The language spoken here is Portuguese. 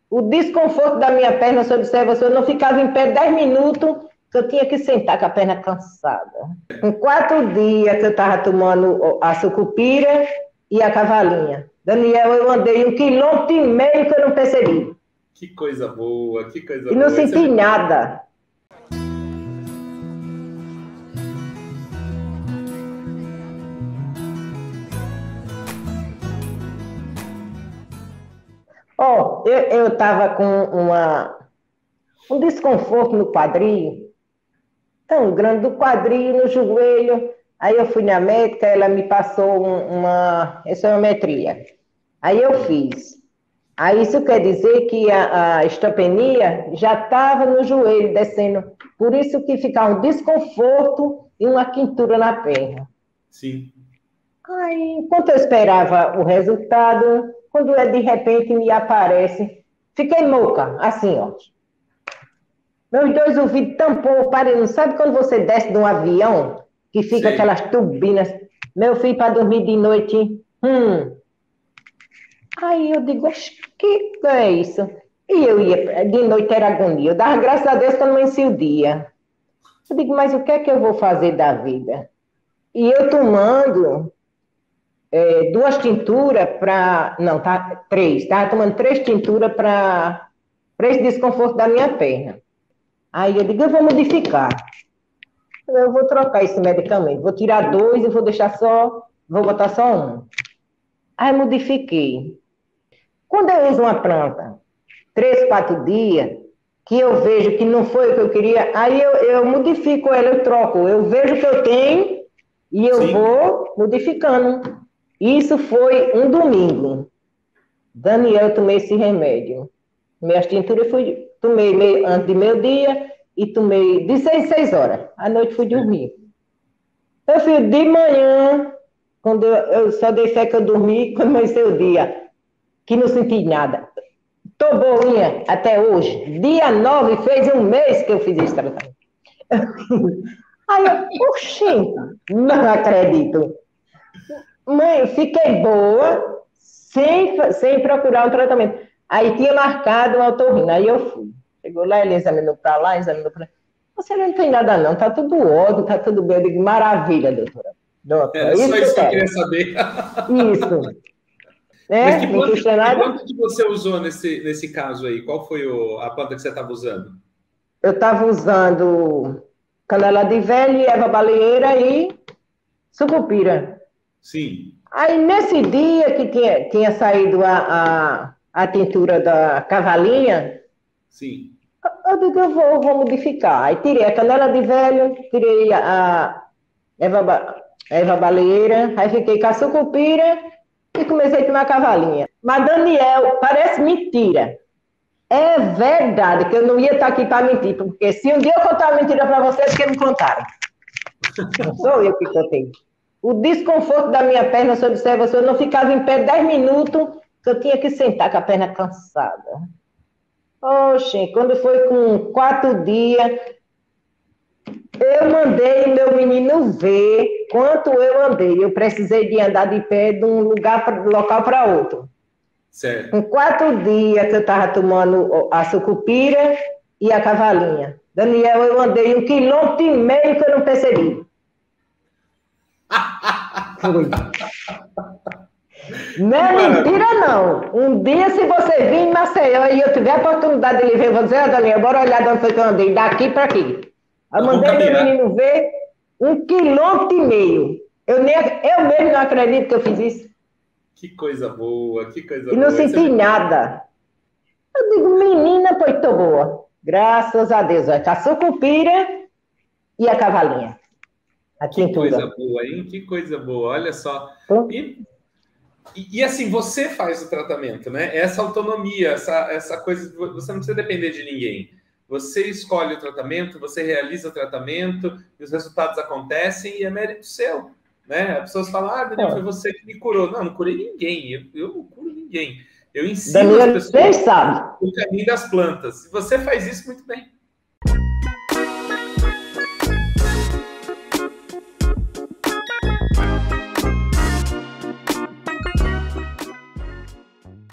O desconforto da minha perna, se eu disser a você, eu não ficava em pé 10 minutos, que eu tinha que sentar com a perna cansada. Com 4 dias que eu estava tomando a sucupira e a cavalinha. Daniel, eu andei 1,5 km que eu não percebi. Que coisa boa, que coisa E boa. não senti nada. Ó, eu estava com um desconforto no quadril, tão grande, do quadril no joelho. Aí eu fui na médica, ela me passou uma essometria. Aí eu fiz. Aí isso quer dizer que a estopenia já estava no joelho, descendo. Por isso que fica um desconforto e uma quintura na perna. Sim. Aí, enquanto eu esperava o resultado, quando de repente me aparece, fiquei moca, assim, ó. Meus 2 ouvidos tampou, parei, não sabe quando você desce de um avião, que fica aquelas turbinas, meu filho, para dormir de noite, Aí eu digo, que é isso? E eu ia, de noite era agonia, eu dava graças a Deus que eu não amanhecia o dia. Eu digo, mas o que é que eu vou fazer da vida? E eu tomando 2 tinturas para, não, tá, 3, estava tomando 3 tinturas para esse desconforto da minha perna. Aí eu digo, eu vou modificar. Eu vou trocar esse medicamento. Vou tirar 2 e vou deixar só, vou botar só um. Aí modifiquei. Quando eu uso uma planta 3, 4 dias, que eu vejo que não foi o que eu queria, aí eu modifico ela, eu troco. Eu vejo o que eu tenho e eu vou modificando. Isso foi um domingo. Daniel, eu tomei esse remédio. Minhas tinturas tomei antes de meio-dia e tomei de 6 em 6 horas. À noite fui dormir. Meu filho, de manhã, quando eu só dei fé que eu dormi, quando amanheceu o dia, que não senti nada. Tô boinha até hoje. Dia 9, fez um mês que eu fiz esse tratamento. Aí eu, oxi, não acredito. Mãe, fiquei boa, sem procurar um tratamento. Aí tinha marcado uma otorrino, aí eu fui. Chegou lá, ele examinou para lá, examinou para lá. Você não tem nada não, tá tudo ótimo, tá tudo bem. Eu digo, maravilha, doutora. Era só isso que eu queria saber. Isso. Mas que planta que você usou nesse caso aí? Qual foi a planta que você estava usando? Eu estava usando canela de velho, erva baleeira e sucupira. Sim. Aí, nesse dia que tinha saído a tintura da cavalinha, sim, eu digo, eu vou modificar. Aí tirei a canela de velho, tirei a erva baleeira, aí fiquei com a sucupira e comecei a tomar a cavalinha. Mas, Daniel, parece mentira. É verdade que eu não ia estar aqui para mentir, porque se um dia eu contar uma mentira para vocês, porque me contaram. Não sou eu que contei. O desconforto da minha perna, se eu disser a você, eu não ficava em pé 10 minutos, que eu tinha que sentar com a perna cansada. Oxe, quando foi com 4 dias, eu mandei meu menino ver quanto eu andei. Eu precisei de andar de pé de um local para outro. Certo. Com 4 dias que eu estava tomando a sucupira e a cavalinha. Daniel, eu andei 1,5 km que eu não percebi. Foi. Não é mentira, não. Um dia, se você vir em Maceió e eu tiver a oportunidade de lhe ver, eu vou dizer, Daniel, bora olhar de onde foi que eu andei, daqui para aqui. Eu mandei meu menino ver 1,5 km. Eu mesmo não acredito que eu fiz isso. Que coisa boa, que coisa boa. E não senti nada. Eu digo, menina, pois tô boa. Graças a Deus. Olha, a sucupira e a cavalinha. Que coisa boa, hein? Que coisa boa. Olha só. E assim, você faz o tratamento, né? Essa autonomia, essa coisa, você não precisa depender de ninguém. Você escolhe o tratamento, você realiza o tratamento, e os resultados acontecem e é mérito seu, né? As pessoas falam, Daniel, foi você que me curou. Não curei ninguém, eu não curo ninguém. Eu ensino as pessoas o caminho das plantas. E você faz isso muito bem.